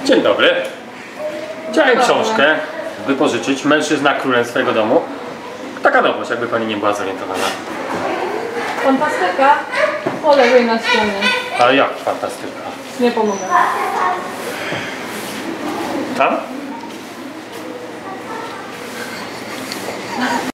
Dzień dobry. Chciałem książkę wypożyczyć. Mężczyzna królem swojego domu. Taka nowość, jakby pani nie była zorientowana. Fantastyka po lewej na stronie. A jak fantastyka? Nie pomogę. Tam?